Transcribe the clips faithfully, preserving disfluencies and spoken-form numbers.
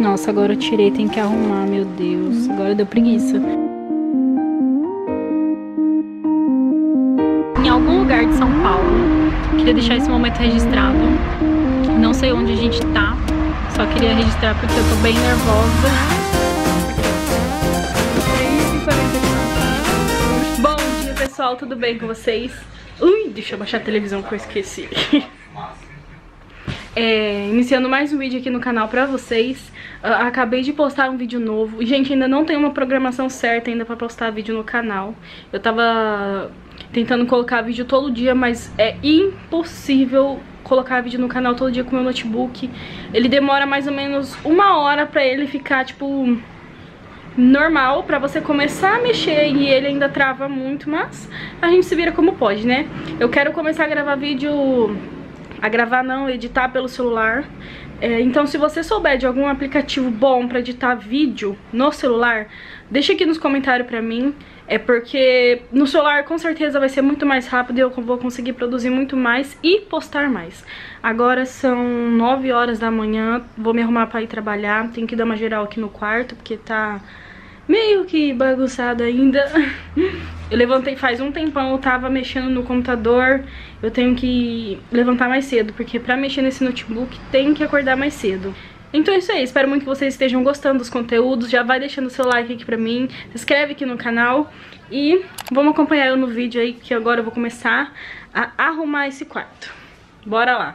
Nossa, agora eu tirei, tem que arrumar, meu Deus. Agora deu preguiça. Em algum lugar de São Paulo, queria deixar esse momento registrado. Não sei onde a gente tá, só queria registrar porque eu tô bem nervosa. Bom dia, pessoal, tudo bem com vocês? Ui, deixa eu baixar a televisão que eu esqueci. É, iniciando mais um vídeo aqui no canal pra vocês. uh, Acabei de postar um vídeo novo. Gente, ainda não tem uma programação certa ainda pra postar vídeo no canal. Eu tava tentando colocar vídeo todo dia, mas é impossível colocar vídeo no canal todo dia com o meu notebook. Ele demora mais ou menos uma hora pra ele ficar, tipo, normal, pra você começar a mexer, e ele ainda trava muito, mas a gente se vira como pode, né? Eu quero começar a gravar vídeo... A gravar não, editar pelo celular. É, então se você souber de algum aplicativo bom pra editar vídeo no celular, deixa aqui nos comentários pra mim. É porque no celular com certeza vai ser muito mais rápido e eu vou conseguir produzir muito mais e postar mais. Agora são nove horas da manhã, vou me arrumar pra ir trabalhar. Tenho que dar uma geral aqui no quarto porque tá meio que bagunçado ainda. Eu levantei faz um tempão, eu tava mexendo no computador. Eu tenho que levantar mais cedo, porque pra mexer nesse notebook tem que acordar mais cedo. Então é isso aí, espero muito que vocês estejam gostando dos conteúdos. Já vai deixando o seu like aqui pra mim, se inscreve aqui no canal e vamos acompanhar eu no vídeo aí, que agora eu vou começar a arrumar esse quarto. Bora lá!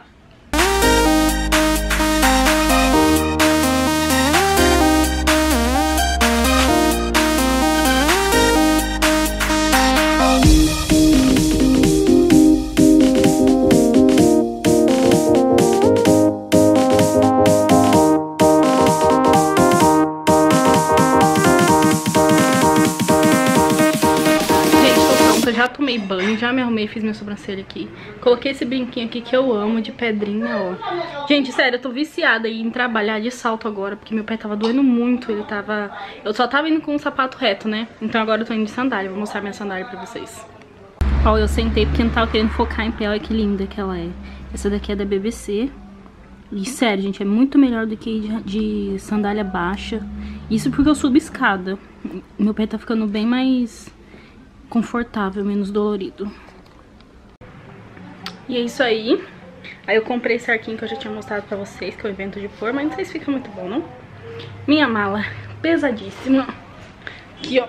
Já tomei banho, já me arrumei, fiz minha sobrancelha aqui. Coloquei esse brinquinho aqui que eu amo, de pedrinha, ó. Gente, sério, eu tô viciada aí em trabalhar de salto agora, porque meu pé tava doendo muito, ele tava... Eu só tava indo com um sapato reto, né? Então agora eu tô indo de sandália, vou mostrar minha sandália pra vocês. Ó, eu sentei porque não tava querendo focar em pé, olha que linda que ela é. Essa daqui é da B B C. E sério, gente, é muito melhor do que de, de sandália baixa. Isso porque eu subo escada. Meu pé tá ficando bem mais... confortável, menos dolorido. E é isso aí. Aí eu comprei esse arquinho que eu já tinha mostrado pra vocês, que eu invento de pôr, mas não sei se fica muito bom, não? Minha mala pesadíssima. Aqui, ó.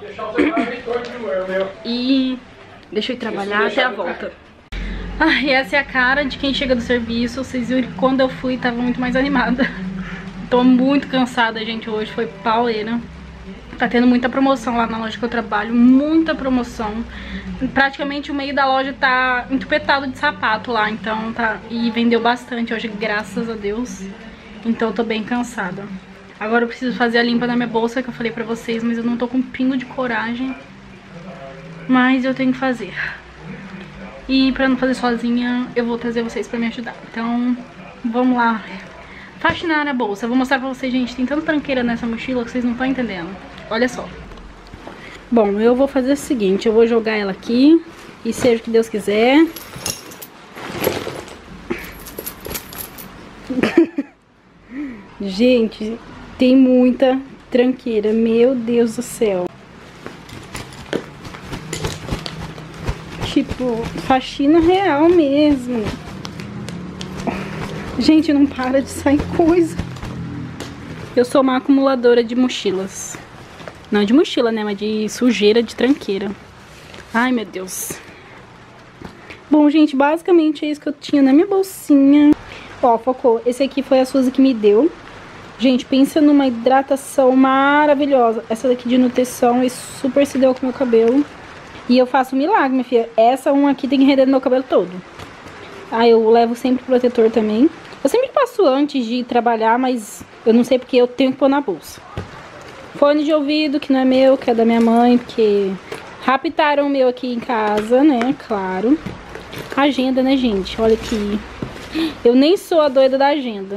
E deixa eu ir trabalhar até a volta. Ah, e essa é a cara de quem chega do serviço. Vocês viram que quando eu fui tava muito mais animada. Tô muito cansada, gente, hoje foi pauleira. Tá tendo muita promoção lá na loja que eu trabalho, muita promoção. Praticamente o meio da loja tá entupetado de sapato lá, então tá... E vendeu bastante hoje, graças a Deus. Então eu tô bem cansada. Agora eu preciso fazer a limpa na minha bolsa, que eu falei pra vocês, mas eu não tô com um pingo de coragem. Mas eu tenho que fazer. E pra não fazer sozinha, eu vou trazer vocês pra me ajudar. Então, vamos lá faxinar a bolsa. Eu vou mostrar pra vocês, gente, tem tanta tranqueira nessa mochila que vocês não estão entendendo. Olha só. Bom, eu vou fazer o seguinte, eu vou jogar ela aqui e seja o que Deus quiser. Gente, tem muita tranqueira, meu Deus do céu. Tipo, faxina real mesmo. Gente, não para de sair coisa. Eu sou uma acumuladora de mochilas. Não de mochila, né? Mas de sujeira, de tranqueira. Ai, meu Deus. Bom, gente, basicamente é isso que eu tinha na minha bolsinha. Ó, focou. Esse aqui foi a Suzy que me deu. Gente, pensa numa hidratação maravilhosa. Essa daqui de nutrição e super se deu com o meu cabelo. E eu faço um milagre, minha filha. Essa uma aqui tem que render no meu cabelo todo. Aí eu levo sempre protetor também. Eu sempre passo antes de trabalhar, mas eu não sei porque eu tenho que pôr na bolsa. Fone de ouvido, que não é meu, que é da minha mãe, porque raptaram o meu aqui em casa, né, claro. Agenda, né, gente, olha aqui. Eu nem sou a doida da agenda.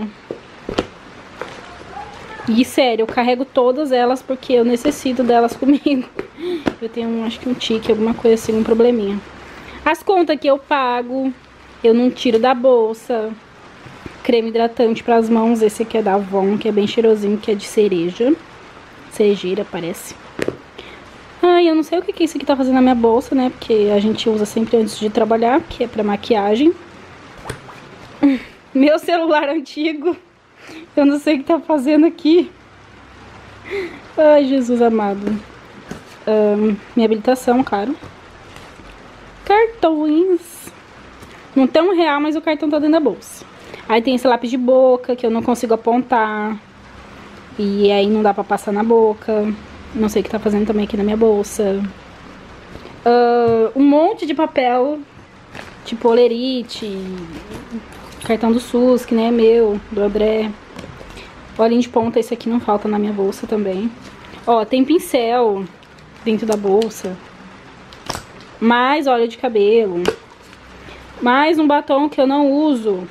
E sério, eu carrego todas elas porque eu necessito delas comigo. Eu tenho, acho que um tique, alguma coisa assim, um probleminha. As contas que eu pago, eu não tiro da bolsa. creme hidratante para as mãos. Esse aqui é da Avon, que é bem cheirosinho, que é de cereja. Cerejeira, parece. Ai, eu não sei o que que isso aqui tá fazendo na minha bolsa, né? Porque a gente usa sempre antes de trabalhar, que é pra maquiagem. Meu celular antigo. Eu não sei o que tá fazendo aqui. Ai, Jesus amado. Um, minha habilitação, claro. Cartões. Não tem um real, mas o cartão tá dentro da bolsa. Aí tem esse lápis de boca, que eu não consigo apontar. E aí não dá pra passar na boca. Não sei o que tá fazendo também aqui na minha bolsa. Uh, um monte de papel. Tipo olerite. Cartão do SUS, que nem é meu. Do André. Olhinho de ponta, esse aqui não falta na minha bolsa também. Ó, tem pincel dentro da bolsa. Mais óleo de cabelo. Mais um batom que eu não uso.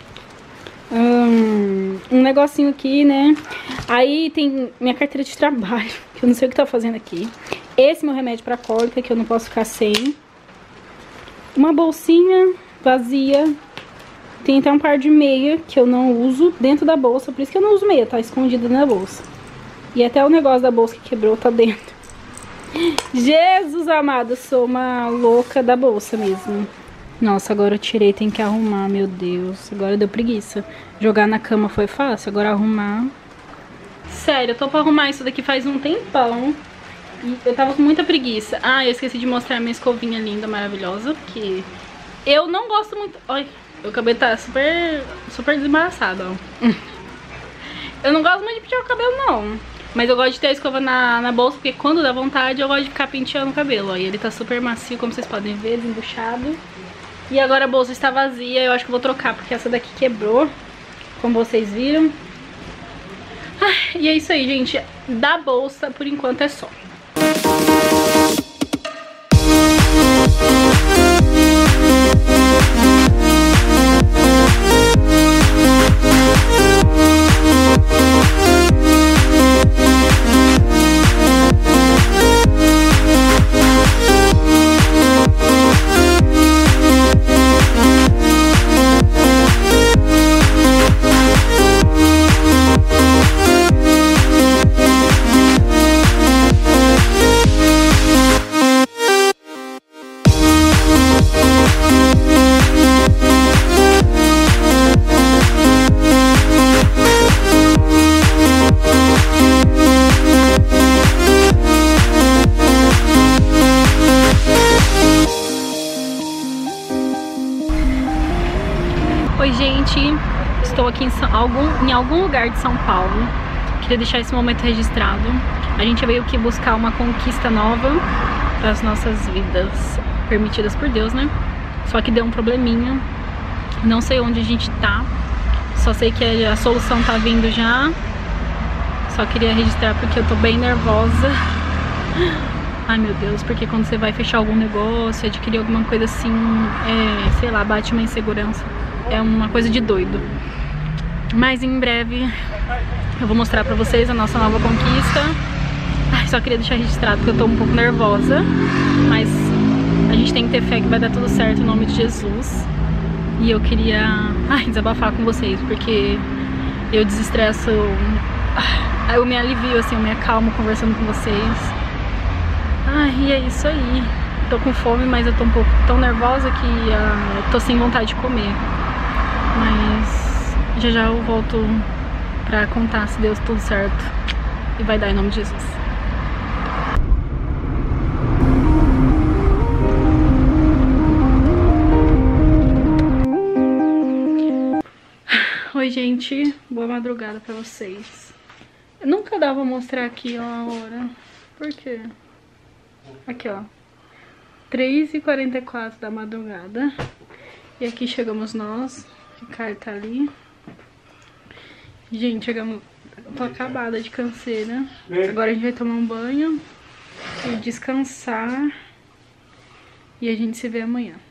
Hum, um negocinho aqui, né? Aí tem minha carteira de trabalho, que eu não sei o que tá fazendo aqui. Esse meu remédio pra cólica, que eu não posso ficar sem. Uma bolsinha vazia. Tem até um par de meia, que eu não uso dentro da bolsa. Por isso que eu não uso meia, tá escondida na bolsa. E até o negócio da bolsa que quebrou tá dentro. Jesus amado, eu sou uma louca da bolsa mesmo. Nossa, agora eu tirei, tem que arrumar, meu Deus. Agora deu preguiça. Jogar na cama foi fácil, agora arrumar. Sério, eu tô pra arrumar isso daqui faz um tempão. E eu tava com muita preguiça. Ah, eu esqueci de mostrar minha escovinha linda, maravilhosa. Porque eu não gosto muito... Olha, meu cabelo tá super, super desembaraçado, ó. Eu não gosto muito de pentear o cabelo, não. Mas eu gosto de ter a escova na, na bolsa, porque quando dá vontade eu gosto de ficar penteando o cabelo, ó. E ele tá super macio, como vocês podem ver, desembuchado. E agora a bolsa está vazia, eu acho que eu vou trocar, porque essa daqui quebrou, como vocês viram. Ah, e é isso aí, gente. Da bolsa, por enquanto, é só. Oi, gente, estou aqui em, São, algum, em algum lugar de São Paulo. Queria deixar esse momento registrado. A gente veio aqui buscar uma conquista nova para as nossas vidas, permitidas por Deus, né? Só que deu um probleminha. Não sei onde a gente tá. Só sei que a solução tá vindo já. Só queria registrar porque eu tô bem nervosa. Ai, meu Deus, porque quando você vai fechar algum negócio, adquirir alguma coisa assim, é, sei lá, bate uma insegurança. É uma coisa de doido. Mas em breve eu vou mostrar pra vocês a nossa nova conquista. Ai, só queria deixar registrado que eu tô um pouco nervosa. Mas a gente tem que ter fé que vai dar tudo certo em nome de Jesus. E eu queria ai, desabafar com vocês, porque eu desestresso, eu me alivio, assim, eu me acalmo conversando com vocês. Ai, e é isso aí. Tô com fome, mas eu tô um pouco tão nervosa que uh, eu tô sem vontade de comer. Mas já já eu volto pra contar se deu tudo certo. E vai dar em nome de Jesus. Oi, gente. Boa madrugada pra vocês. Eu nunca dava pra mostrar aqui ó, a hora. Por quê? Aqui, ó. três e quarenta e quatro da madrugada. E aqui chegamos nós. O Ricardo tá ali. Gente, chegamos... Eu tô acabada de canseira. Agora a gente vai tomar um banho e descansar. E a gente se vê amanhã.